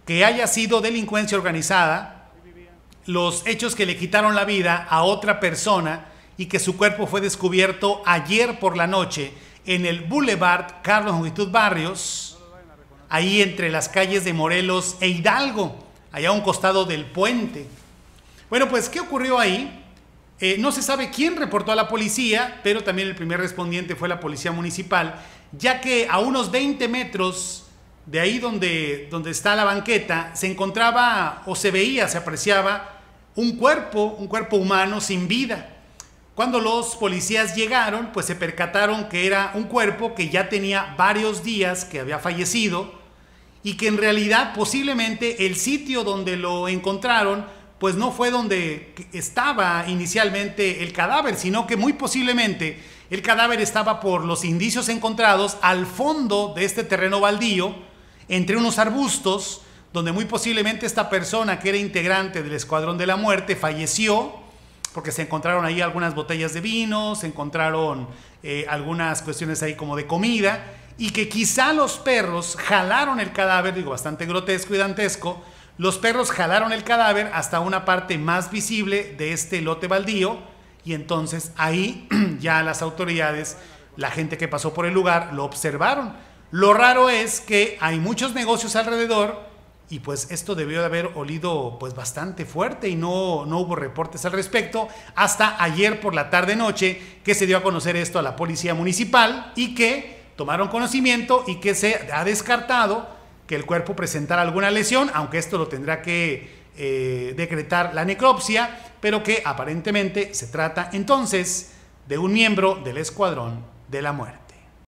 que haya sido delincuencia organizada, los hechos que le quitaron la vida a otra persona y que su cuerpo fue descubierto ayer por la noche en el Boulevard Carlos Longitud Barrios, ahí entre las calles de Morelos e Hidalgo, allá a un costado del puente. Bueno, pues, ¿qué ocurrió ahí? No se sabe quién reportó a la policía, pero también el primer respondiente fue la policía municipal, ya que a unos 20 metros de ahí donde está la banqueta, se encontraba o se veía, se apreciaba un cuerpo humano sin vida. Cuando los policías llegaron, pues se percataron que era un cuerpo que ya tenía varios días que había fallecido y que en realidad posiblemente el sitio donde lo encontraron pues no fue donde estaba inicialmente el cadáver, sino que muy posiblemente el cadáver estaba por los indicios encontrados al fondo de este terreno baldío, entre unos arbustos, donde muy posiblemente esta persona que era integrante del Escuadrón de la Muerte falleció, porque se encontraron ahí algunas botellas de vino, se encontraron algunas cuestiones ahí como de comida, y que quizá los perros jalaron el cadáver, digo, bastante grotesco y dantesco. Los perros jalaron el cadáver hasta una parte más visible de este lote baldío y entonces ahí ya las autoridades, la gente que pasó por el lugar, lo observaron. Lo raro es que hay muchos negocios alrededor y pues esto debió de haber olido pues bastante fuerte y no hubo reportes al respecto hasta ayer por la tarde-noche que se dio a conocer esto a la policía municipal y que tomaron conocimiento y que se ha descartado que el cuerpo presentara alguna lesión, aunque esto lo tendrá que decretar la necropsia, pero que aparentemente se trata entonces de un miembro del Escuadrón de la Muerte.